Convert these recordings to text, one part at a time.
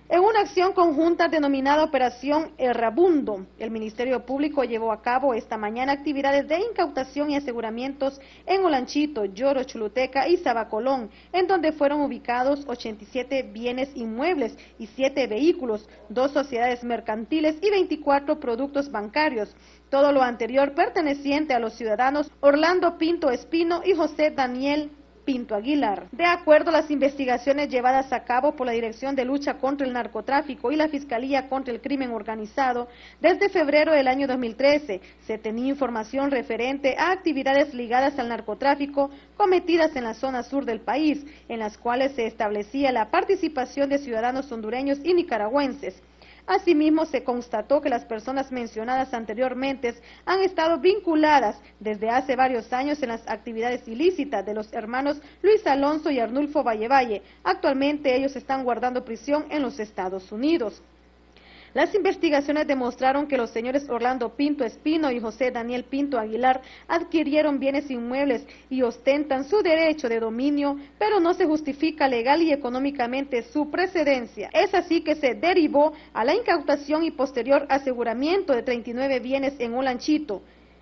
En una acción conjunta denominada Operación Errabundo, el Ministerio Público llevó a cabo esta mañana actividades de incautación y aseguramientos en Olanchito, Yoro, Choluteca y Sabacolón, en donde fueron ubicados 87 bienes inmuebles y 7 vehículos, 2 sociedades mercantiles y 24 productos bancarios. Todo lo anterior perteneciente a los ciudadanos Orlando Pinto Espino y José Daniel Pinto Aguilar. De acuerdo a las investigaciones llevadas a cabo por la Dirección de Lucha contra el Narcotráfico y la Fiscalía contra el Crimen Organizado, desde febrero del año 2013 se tenía información referente a actividades ligadas al narcotráfico cometidas en la zona sur del país, en las cuales se establecía la participación de ciudadanos hondureños y nicaragüenses. Asimismo, se constató que las personas mencionadas anteriormente han estado vinculadas desde hace varios años en las actividades ilícitas de los hermanos Luis Alonso y Arnulfo Valle. Actualmente ellos están guardando prisión en los Estados Unidos. Las investigaciones demostraron que los señores Orlando Pinto Espino y José Daniel Pinto Aguilar adquirieron bienes inmuebles y ostentan su derecho de dominio, pero no se justifica legal y económicamente su precedencia. Es así que se derivó a la incautación y posterior aseguramiento de 39 bienes en Olanchito,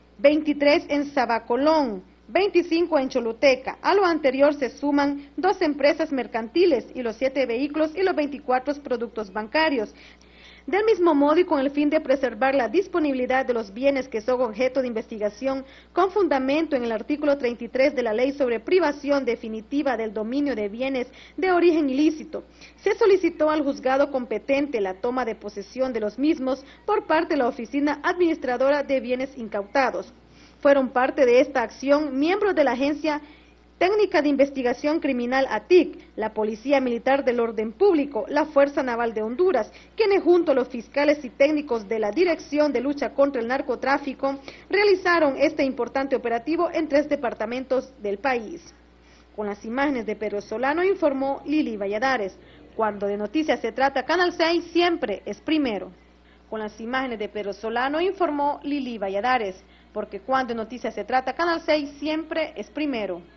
23 en Sabacolón, 25 en Choluteca. A lo anterior se suman 2 empresas mercantiles y los 7 vehículos y los 24 productos bancarios. Del mismo modo y con el fin de preservar la disponibilidad de los bienes que son objeto de investigación, con fundamento en el artículo 33 de la Ley sobre privación definitiva del dominio de bienes de origen ilícito, se solicitó al juzgado competente la toma de posesión de los mismos por parte de la Oficina Administradora de Bienes Incautados. Fueron parte de esta acción miembros de la Agencia Técnica de Investigación Criminal ATIC, la Policía Militar del Orden Público, la Fuerza Naval de Honduras, quienes junto a los fiscales y técnicos de la Dirección de Lucha contra el Narcotráfico realizaron este importante operativo en 3 departamentos del país. Con las imágenes de Pedro Solano informó Lili Valladares. Cuando de noticias se trata, Canal 6 siempre es primero. Con las imágenes de Pedro Solano informó Lili Valladares, porque cuando de noticias se trata, Canal 6 siempre es primero.